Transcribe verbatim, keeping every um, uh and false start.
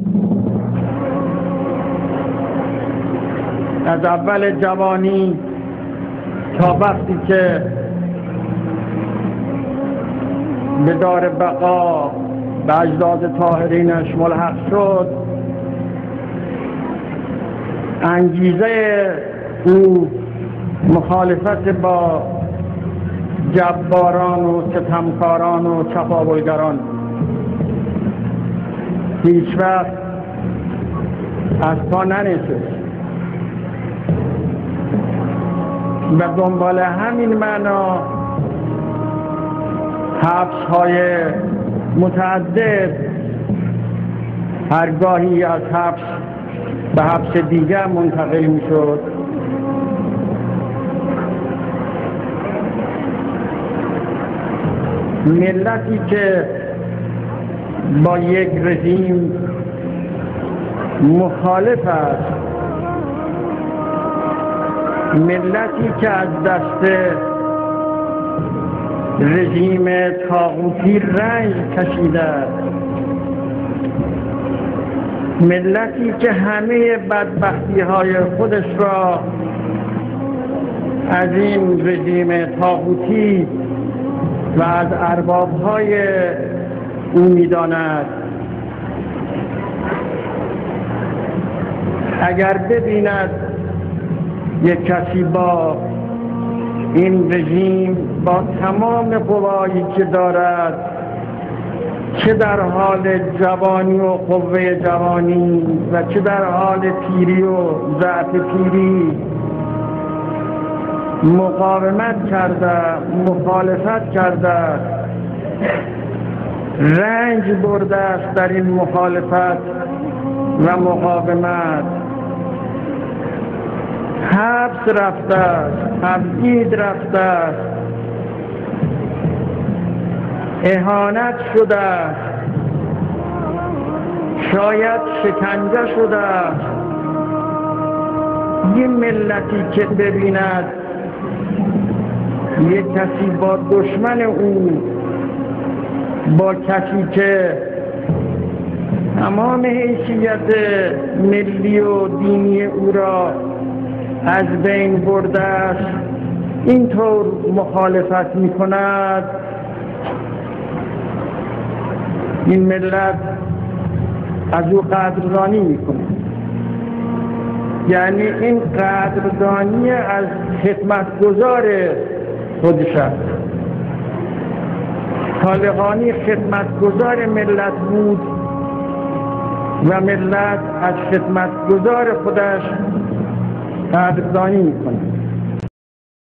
از اول جوانی تا وقتی که به دار بقا به اجداد طاهرینش ملحق شد، انگیزه او مخالفت با جباران و ستمکاران و چپاولگران هیچ وقت از پا ننشست و دنبال همین معنا حبس های متعدد، هرگاهی از حبس به حبس دیگر منتقل می شد. ملتی که با یک رژیم مخالف است، ملتی که از دست رژیم طاغوتی رنج کشیده است، ملتی که همه بدبختی های خودش را از این رژیم طاغوتی و از ارباب های او می‌داند، اگر ببیند یک کسی با این رژیم با تمام قوایی که دارد، چه در حال جوانی و قوه جوانی و چه در حال پیری و ضعف پیری مقاومت کرده، مخالفت کرده، رنج برده است در این مخالفت و مقاومت، حبس رفته است، تبعید رفته است، اهانت شده است، شاید شکنجه شده است. یه ملتی که ببیند یک کسی با دشمن او، با کسی که تمام حیثیت ملی و دینی او را از بین برده است، اینطور مخالفت می کند، این ملت از او قدردانی می کند. یعنی این قدردانی از خدمتگزار خودش است. طالقانی خدمتگزار ملت بود و ملت از خدمتگزار خودش قدردانی می‌کند.